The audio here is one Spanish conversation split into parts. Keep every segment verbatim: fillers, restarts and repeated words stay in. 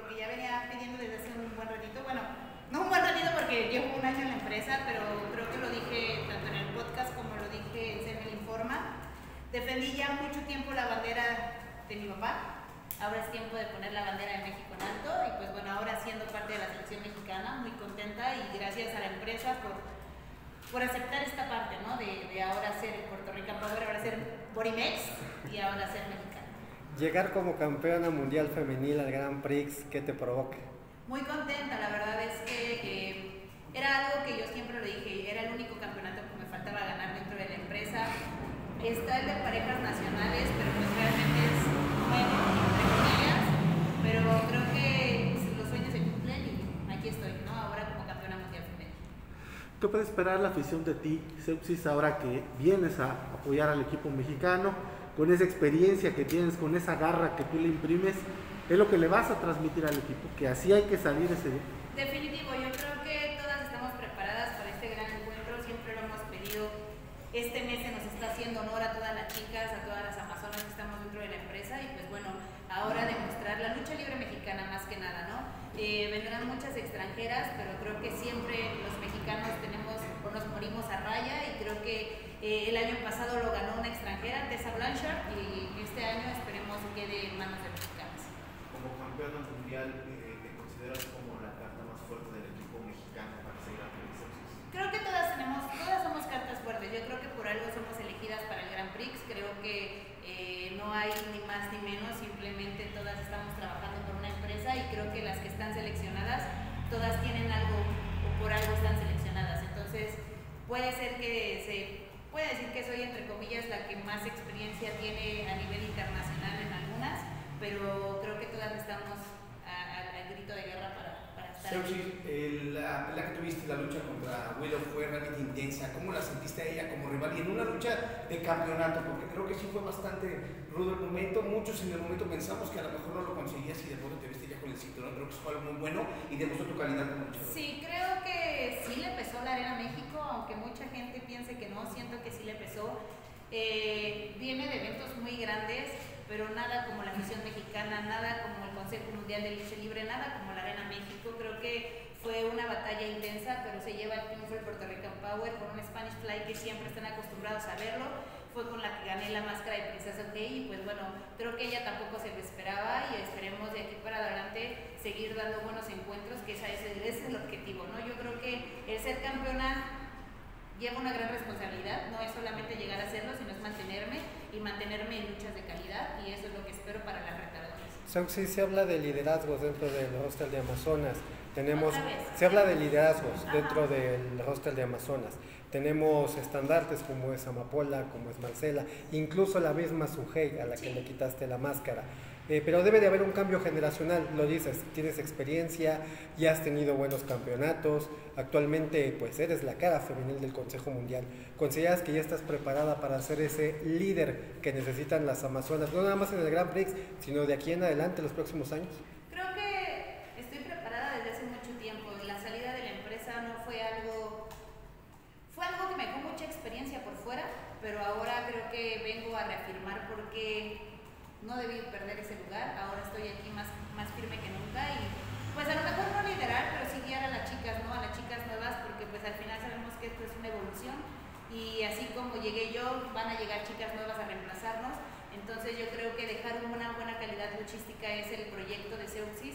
que ya venía pidiendo desde hace un buen ratito. Bueno, no un buen ratito porque llevo un año en la empresa, pero creo que lo dije tanto en el podcast como lo dije en C M Informa. Defendí ya mucho tiempo la bandera de mi papá. Ahora es tiempo de poner la bandera de México en alto y pues bueno, ahora siendo parte de la selección mexicana, muy contenta y gracias a la empresa por, por aceptar esta parte, ¿no? De, de ahora ser Puerto Rican Power, ahora ser Borimex y ahora ser mexicana. Llegar como campeona mundial femenil al Grand Prix, ¿qué te provoca? Muy contenta, la verdad es que eh, era algo que yo siempre lo dije, era el único campeonato que me faltaba ganar dentro de la empresa. Está el de parejas nacionales, pero pues realmente es bueno, entre comillas, pero creo que los sueños se cumplen y aquí estoy, ¿no? Ahora como campeona mundial femenil. ¿Qué puede esperar la afición de ti, Seuxis, ahora que vienes a apoyar al equipo mexicano, con esa experiencia que tienes, con esa garra que tú le imprimes? Es lo que le vas a transmitir al equipo, que así hay que salir ese día. Definitivo, yo creo que todas estamos preparadas para este gran encuentro, siempre lo hemos pedido. Este mes se nos está haciendo honor a todas las chicas, a todas las amazonas que estamos dentro de la empresa y pues bueno, ahora demostrar la lucha libre mexicana más que nada, ¿no? Eh, vendrán muchas extranjeras, pero creo que siempre los mexicanos tenemos o nos morimos a raya y creo que eh, el año pasado lo ganó una extranjera, Tessa Blanchard, y este año esperemos que quede en manos de mexicanas. Como campeona mundial, eh, ¿te consideras como la carta más fuerte del equipo mexicano para seguir a Creo que todas tenemos, todas somos cartas fuertes. Yo creo que por algo somos elegidas para el Grand Prix. Creo que eh, no hay ni más ni menos, simplemente todas estamos trabajando por una empresa y creo que las que están seleccionadas, todas tienen algo o por algo están seleccionadas. Entonces, puede ser que se puede decir que soy entre comillas la que más experiencia tiene a nivel internacional en algunas, pero creo que todas estamos al grito de guerra para Seuxis, la, la que tuviste, la lucha contra Willow fue realmente intensa. ¿Cómo la sentiste a ella como rival? Y en una lucha de campeonato, porque creo que sí fue bastante rudo el momento. Muchos en el momento pensamos que a lo mejor no lo conseguías y de pronto te viste ya con el cinturón. Creo que fue algo muy bueno y demostró tu calidad como luchador. Sí, creo que sí le pesó la Arena México, aunque mucha gente piense que no, siento que sí le pesó. Eh, viene de eventos muy grandes, pero nada como la afición mexicana, nada como el Consejo Mundial de Lucha Libre, nada como la Arena México. Creo que fue una batalla intensa, pero se lleva el triunfo el Puerto Rican Power con un Spanish Fly que siempre están acostumbrados a verlo. Fue con la que gané la máscara de Princesa Kei y pues bueno, creo que ella tampoco se lo esperaba y esperemos de aquí para adelante seguir dando buenos encuentros, que ese, ese es el objetivo, ¿no? Yo creo que el ser campeona lleva una gran responsabilidad, no es solamente llegar a hacerlo, sino es mantenerme y mantenerme en luchas de calidad y eso es lo que espero para las retadoras. Seuxis, se habla de liderazgos dentro del hostel de Amazonas. Tenemos, ¿Otra vez? se habla de liderazgos Ajá. dentro del hostel de Amazonas. Tenemos estandartes como es Amapola, como es Marcela, incluso la misma Sujei a la que Sí. le quitaste la máscara. Eh, pero debe de haber un cambio generacional, lo dices, tienes experiencia, ya has tenido buenos campeonatos, actualmente pues eres la cara femenil del Consejo Mundial. ¿Consideras que ya estás preparada para ser ese líder que necesitan las Amazonas, no nada más en el Grand Prix, sino de aquí en adelante, los próximos años? Creo que estoy preparada desde hace mucho tiempo. La salida de la empresa no fue algo, fue algo que me dejó mucha experiencia por fuera, pero ahora creo que vengo a reafirmar por qué no debí perder ese lugar. Ahora estoy aquí más, más firme que nunca y pues a lo mejor no liderar, pero sí guiar a las chicas, ¿no? A las chicas nuevas, porque pues al final sabemos que esto es una evolución y así como llegué yo, van a llegar chicas nuevas a reemplazarnos. Entonces yo creo que dejar una buena calidad luchística es el proyecto de Seuxis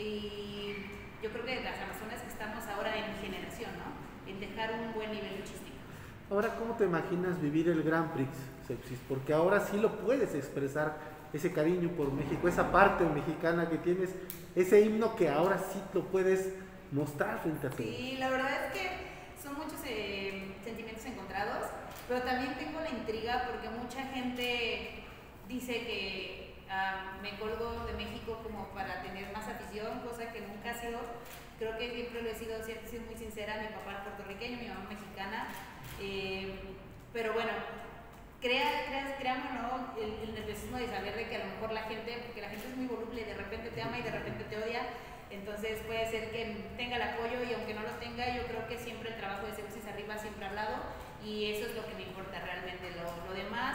y yo creo que las Amazonas que estamos ahora en generación, ¿no? En dejar un buen nivel luchístico. Ahora, ¿cómo te imaginas vivir el Grand Prix, Seuxis? Porque ahora sí lo puedes expresar, ese cariño por México, esa parte mexicana que tienes, ese himno que ahora sí lo puedes mostrar frente a todos. Sí, la verdad es que son muchos eh, sentimientos encontrados, pero también tengo la intriga porque mucha gente dice que uh, me colgo de México como para tener más afición, cosa que nunca ha sido. Creo que siempre lo he sido, siempre he sido muy sincera, mi papá es puertorriqueño, mi mamá mexicana, eh, pero bueno, crea, crea, créanme, ¿no? El, el nerviosismo de saber de que a lo mejor la gente, porque la gente es muy voluble, de repente te ama y de repente te odia, entonces puede ser que tenga el apoyo y aunque no lo tenga, yo creo que siempre el trabajo de Seuxis arriba siempre al lado y eso es lo que me importa realmente. Lo, lo demás,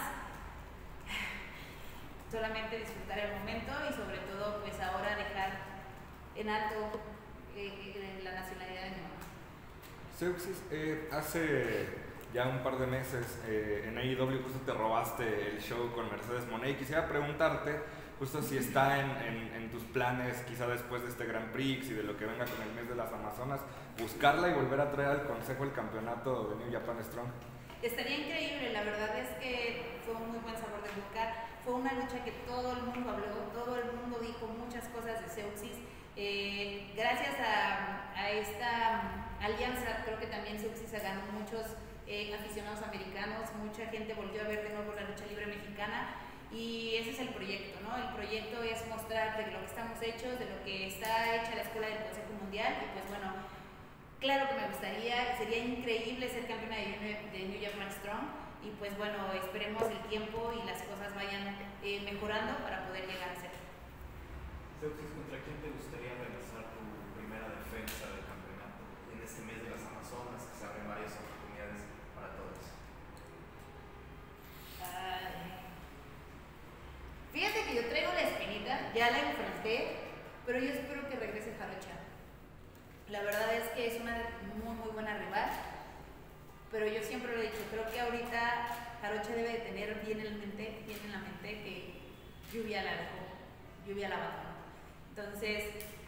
solamente disfrutar el momento y sobre todo pues ahora dejar en alto eh, la nacionalidad de mi mamá. Seuxis, eh, hace ya un par de meses eh, en A E W justo te robaste el show con Mercedes Moné y quisiera preguntarte justo si está en, en, en tus planes, quizá después de este Grand Prix y de lo que venga con el mes de las Amazonas, buscarla y volver a traer al consejo el campeonato de New Japan Strong. Estaría increíble, la verdad es que fue un muy buen sabor de boca, fue una lucha que todo el mundo habló, todo el mundo dijo muchas cosas de Seuxis. Eh, gracias a, a esta alianza, creo que también Seuxis se ganó muchos eh, aficionados americanos, mucha gente volvió a ver de nuevo la lucha libre mexicana y ese es el proyecto, ¿no? El proyecto es mostrar de lo que estamos hechos, de lo que está hecha la escuela del Consejo Mundial y pues bueno, claro que me gustaría, sería increíble ser campeona de, de New Japan Strong y pues bueno, esperemos el tiempo y las cosas vayan eh, mejorando para poder llegar a ser. Seuxis, ¿contra quién te gustaría realizar tu primera defensa del campeonato en este mes de las Amazonas, que se abren varias oportunidades para todos? Ay. Fíjate que yo traigo la espinita, ya la enfrenté, pero yo espero que regrese Jarocha. La verdad es que es una muy muy buena rival, pero yo siempre lo he dicho, creo que ahorita Jarocha debe de tener bien en, mente, bien en la mente que Lluvia la dejó, Lluvia la abandonó. Entonces,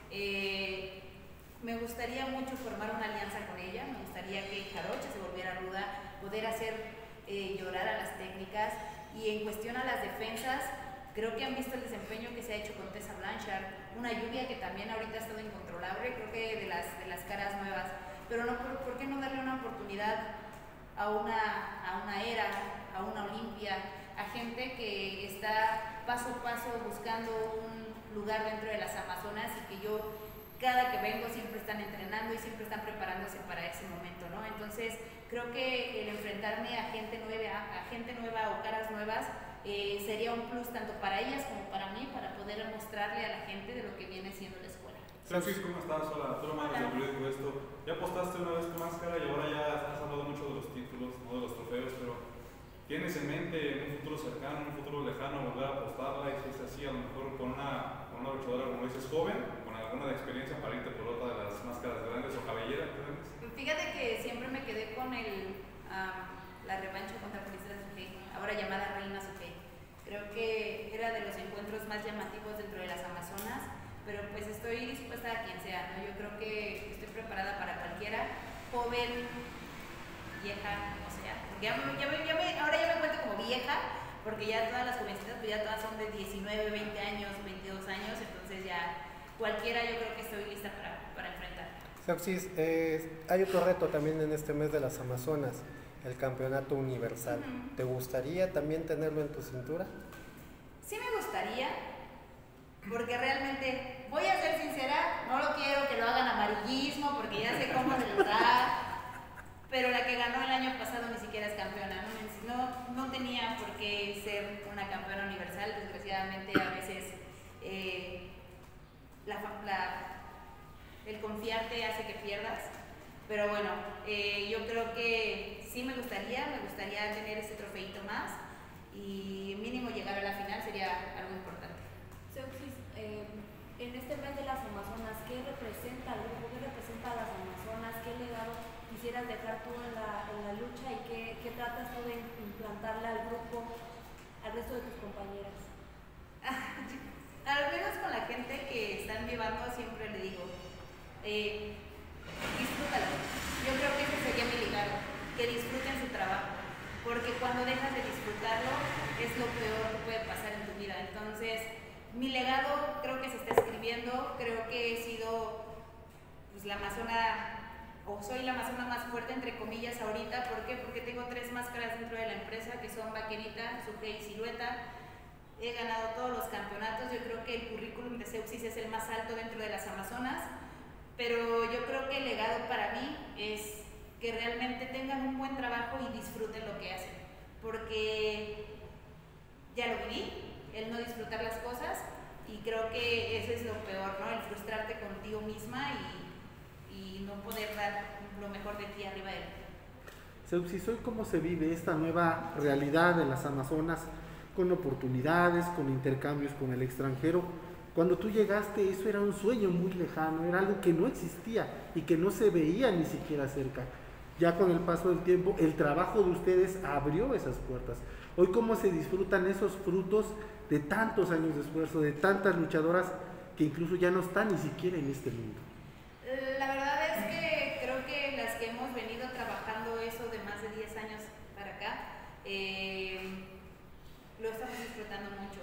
eh, me gustaría mucho formar una alianza con ella, me gustaría que Jarocha se volviera ruda, poder hacer eh, llorar a las técnicas y en cuestión a las defensas, creo que han visto el desempeño que se ha hecho con Tessa Blanchard, una Lluvia que también ahorita ha estado incontrolable, creo que de las, de las caras nuevas, pero no, ¿por, ¿por qué no darle una oportunidad a una, a una Era, a una Olimpia, a gente que está paso a paso buscando un lugar dentro de las Amazonas y que yo cada que vengo siempre están entrenando y siempre están preparándose para ese momento, ¿no? Entonces creo que el enfrentarme a gente nueva, a gente nueva o caras nuevas eh, sería un plus tanto para ellas como para mí para poder mostrarle a la gente de lo que viene siendo la escuela. Seuxis, ¿cómo estás? Hola, tú nomás desde el periódico esto. Ya apostaste una vez tu máscara y ahora ya has hablado mucho de los títulos, no de los trofeos, pero ¿tienes en mente en un futuro cercano, en un futuro lejano, volver a apostarla? Y si es así, a lo mejor con una, con una luchadora, como dices, joven, con alguna de experiencia para irte por otra de las máscaras grandes o cabelleras grandes. Fíjate que siempre me quedé con el, um, la revancha contra Policías Sukei, ahora llamada Reina Sukei. Creo que era de los encuentros más llamativos dentro de las Amazonas, pero pues estoy dispuesta a quien sea, ¿no? Yo creo que estoy preparada para cualquiera, joven, vieja, o sea, porque ya, ya, me, ya me, ahora ya me cuento como vieja, porque ya todas las jovencitas, pues ya todas son de diecinueve, veinte años, veintidós años, entonces ya cualquiera yo creo que estoy lista para, para enfrentar. Seuxis, eh, hay otro reto también en este mes de las Amazonas, el campeonato universal. Uh-huh. ¿Te gustaría también tenerlo en tu cintura? Sí me gustaría, porque realmente, voy a ser sincera, no lo quiero que lo hagan amarillismo, porque ya sé cómo se los da, pero la que ganó el año pasado ni siquiera es campeona, no, no, no tenía por qué ser una campeona universal, desgraciadamente a veces eh, la, la, el confiarte hace que pierdas, pero bueno, eh, yo creo que sí me gustaría, me gustaría tener ese trofeito más y mínimo llegar a la final sería algo importante. Seuxis, eh, en este mes de las Amazonas, ¿qué representa el grupo? ¿Qué representa a las Amazonas? ¿Qué legado quisieras dejar tú en la, en la lucha y qué, qué tratas tú de implantarle al grupo, al resto de tus compañeras? Al menos con la gente que están llevando siempre le digo, eh, disfrútalo. Yo creo que ese sería mi legado, que disfruten su trabajo, porque cuando dejas de disfrutarlo es lo peor que puede pasar en tu vida. Entonces, mi legado creo que se está escribiendo, creo que he sido pues, la amazona, o soy la amazona más fuerte entre comillas ahorita. ¿Por qué? Porque tengo tres máscaras dentro de la empresa que son Vaquerita, Sukei y Silueta. He ganado todos los campeonatos, yo creo que el currículum de Seuxis es el más alto dentro de las Amazonas, pero yo creo que el legado para mí es que realmente tengan un buen trabajo y disfruten lo que hacen, porque ya lo viví, el no disfrutar las cosas, y creo que eso es lo peor, ¿no? El frustrarte contigo misma y, y no poder dar lo mejor de ti arriba de él. Seuxis, hoy cómo se vive esta nueva realidad de las Amazonas, con oportunidades, con intercambios con el extranjero. Cuando tú llegaste, eso era un sueño muy lejano, era algo que no existía y que no se veía ni siquiera cerca. Ya con el paso del tiempo, el trabajo de ustedes abrió esas puertas. Hoy, ¿cómo se disfrutan esos frutos de tantos años de esfuerzo, de tantas luchadoras que incluso ya no están ni siquiera en este mundo? La verdad es que creo que las que hemos venido trabajando eso de más de diez años para acá, eh, lo estamos disfrutando mucho.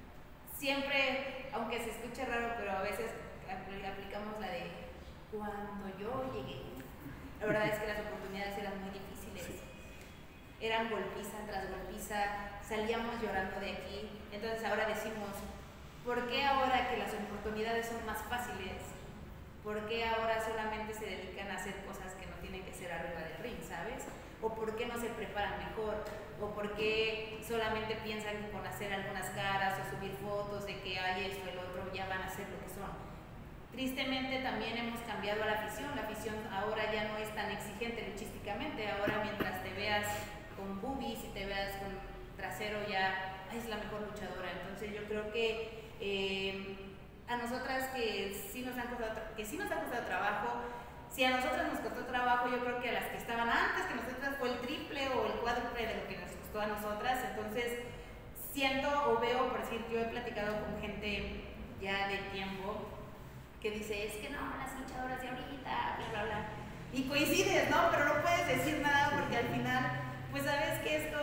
Siempre, aunque se escuche raro, pero a veces aplicamos la de cuando yo llegué. La verdad es que las oportunidades eran muy difíciles. Sí. Eran golpiza tras golpiza, salíamos llorando de aquí. Entonces ahora decimos, ¿por qué ahora que las oportunidades son más fáciles? ¿Por qué ahora solamente se dedican a hacer cosas que no tienen que ser arriba del ring, ¿sabes? ¿O por qué no se preparan mejor? ¿O por qué solamente piensan que con hacer algunas caras o subir fotos de que hay esto, el otro, ya van a ser lo que son? Tristemente también hemos cambiado a la afición. La afición ahora ya no es tan exigente luchísticamente. Ahora mientras te veas con boobies y te veas con trasero ya es la mejor luchadora. Entonces yo creo que eh, a nosotras que sí nos han costado, que sí nos ha costado trabajo, si a nosotras nos costó trabajo, yo creo que a las que estaban antes que nosotras fue el triple o el cuádruple de lo que nos costó a nosotras. Entonces siento o veo, por decir, yo he platicado con gente ya de tiempo que dice, es que no, las luchadoras de ahorita, bla, bla, bla. Y coincides, ¿no? Pero no puedes decir nada porque al final, pues sabes que esto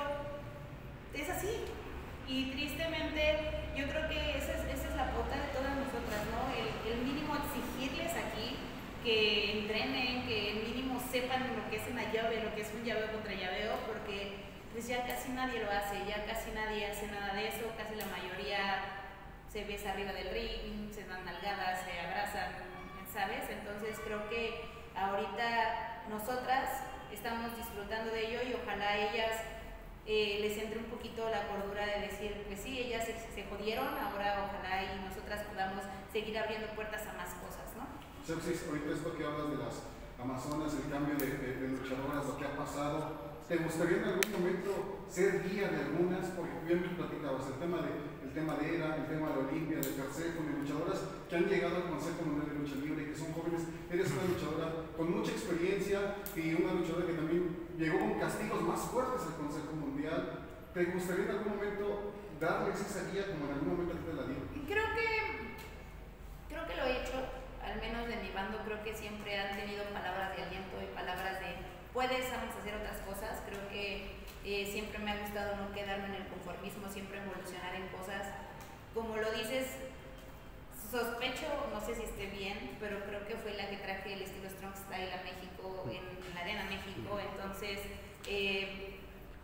es así. Y tristemente, yo creo que esa es, esa es la pauta de todas nosotras, ¿no? El, el mínimo exigirles aquí que entrenen, que el mínimo sepan lo que es una llave, lo que es un llaveo contra llaveo, porque pues ya casi nadie lo hace, ya casi nadie hace nada de eso, casi la mayoría se besa arriba del ring, se dan nalgadas, se abrazan, ¿sabes? Entonces creo que ahorita nosotras estamos disfrutando de ello y ojalá a ellas eh, les entre un poquito la cordura de decir, pues sí, ellas se, se jodieron, ahora ojalá y nosotras podamos seguir abriendo puertas a más cosas, ¿no? Seuxis, ahorita esto que hablas de las Amazonas, el cambio de, de, de luchadoras, lo que ha pasado, ¿te gustaría en algún momento ser guía de algunas? Porque bien me platicabas el tema de tema de ERA, el tema de Olimpia, de Tercero, de luchadoras que han llegado al Consejo Mundial de Lucha Libre y que son jóvenes. Eres una luchadora con mucha experiencia y una luchadora que también llegó con castigos más fuertes al Consejo Mundial. ¿Te gustaría en algún momento darles esa guía como en algún momento te la dio? Creo que, creo que lo he hecho, al menos de mi bando, creo que siempre han tenido palabras de aliento y palabras de puedes, vamos a hacer otras cosas. Creo que Eh, siempre me ha gustado no quedarme en el conformismo, siempre evolucionar en cosas. Como lo dices, sospecho, no sé si esté bien, pero creo que fue la que traje el estilo Strong Style a México, en la Arena México. Entonces, eh,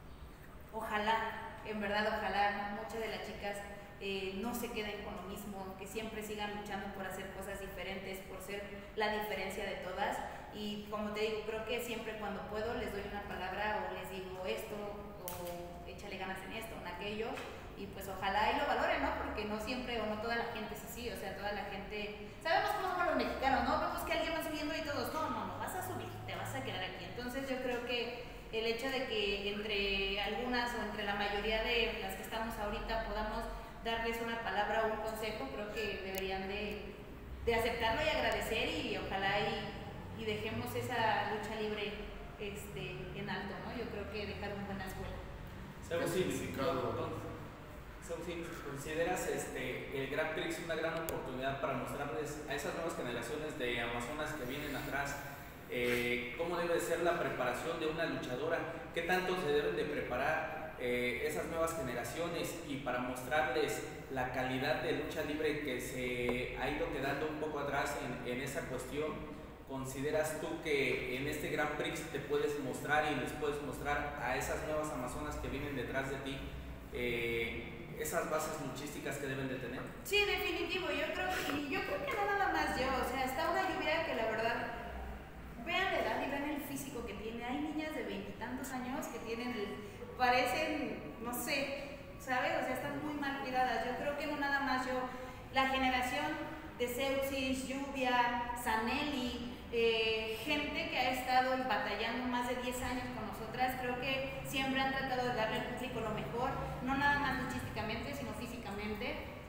ojalá, en verdad, ojalá muchas de las chicas eh, no se queden con lo mismo, que siempre sigan luchando por hacer cosas diferentes, por ser la diferencia de todas. Y como te digo, creo que siempre cuando puedo les doy una palabra o les digo esto o échale ganas en esto, en aquello, y pues ojalá y lo valoren, ¿no? Porque no siempre o no toda la gente es así, o sea, toda la gente, sabemos cómo somos los mexicanos, ¿no? Vemos que alguien va subiendo y todos, no, no, no vas a subir, te vas a quedar aquí. Entonces yo creo que el hecho de que entre algunas o entre la mayoría de las que estamos ahorita podamos darles una palabra o un consejo, creo que deberían de, de aceptarlo y agradecer y ojalá y y dejemos esa lucha libre este, en alto, ¿no? Yo creo que dejar una buena escuela. Seuxis, ¿consideras este, el Grand Prix una gran oportunidad para mostrarles a esas nuevas generaciones de amazonas que vienen atrás eh, cómo debe ser la preparación de una luchadora? ¿Qué tanto se deben de preparar eh, esas nuevas generaciones y para mostrarles la calidad de lucha libre que se ha ido quedando un poco atrás en, en esa cuestión? ¿Consideras tú que en este Grand Prix te puedes mostrar y les puedes mostrar a esas nuevas amazonas que vienen detrás de ti eh, esas bases luchísticas que deben de tener? Sí, definitivo. Yo creo que, y yo creo que no nada más yo. O sea, está una lluvia que la verdad, vean la edad y vean el físico que tiene. Hay niñas de veintitantos años que tienen, el, parecen, no sé, ¿sabes? O sea, están muy mal cuidadas. Yo creo que no nada más yo. La generación de Seuxis, Lluvia, Zanelli, Eh, gente que ha estado batallando más de diez años con nosotras, creo que siempre han tratado de darle al público lo mejor, no nada más luchísticamente, sino físicamente.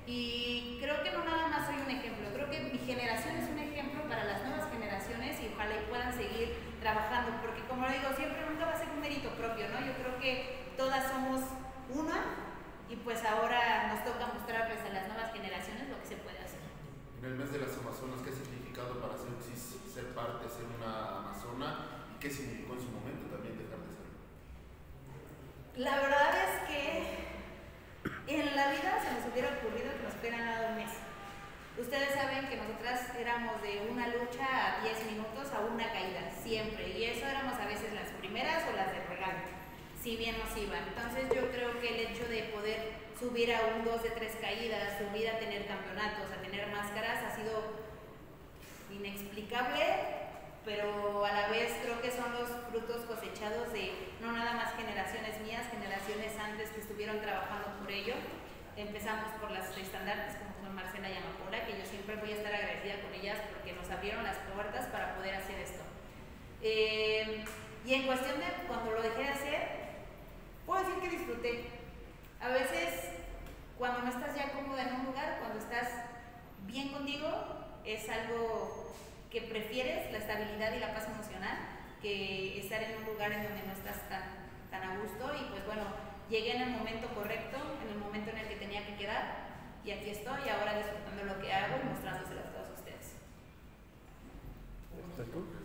y creo que no nada más soy un ejemplo, creo que mi generación es un ejemplo para las nuevas generaciones y ojalá y puedan seguir trabajando, porque como lo digo, siempre nunca va a ser un mérito propio, ¿no? Yo creo que todas somos una y pues ahora nos toca mostrarles a las nuevas generaciones lo que se puede hacer. En el mes de las Amazonas, ¿qué ha significado para Seuxis ser parte, ser una amazona y qué significó en su momento también dejar de serlo? La verdad es que en la vida se nos hubiera ocurrido que nos hubieran dado un mes. Ustedes saben que nosotras éramos de una lucha a diez minutos a una caída, siempre. Y eso éramos a veces las primeras o las de regalo, si bien nos iban. Entonces yo creo que el hecho de poder subir a un dos de tres caídas, subir a tener campeonatos, a tener máscaras, ha sido inexplicable, pero a la vez creo que son los frutos cosechados de no nada más generaciones mías, generaciones antes que estuvieron trabajando por ello. Empezamos por las estandartes como son Marcela y Amapola, que yo siempre voy a estar agradecida con ellas porque nos abrieron las puertas para poder hacer esto. Eh, y en cuestión de cuando lo dejé de hacer, puedo decir que disfruté. A veces, cuando no estás ya cómoda en un lugar, cuando estás bien contigo, es algo que prefieres, la estabilidad y la paz emocional, que estar en un lugar en donde no estás tan, tan a gusto. Y pues bueno, llegué en el momento correcto, en el momento en el que tenía que quedar, y aquí estoy ahora disfrutando lo que hago y mostrándoselas a todos ustedes. ¿Estás tú?